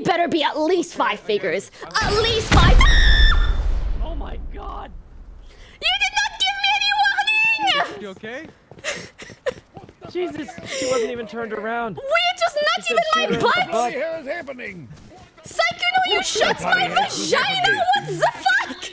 better be at least 5 figures. At least 5. Oh my god. You did not give me any warning! You okay? Jesus, she wasn't even turned around. It was not Shoot even her my in the butt! butt. What the hell is happening? Psycho, no, you shot my vagina! What the fuck?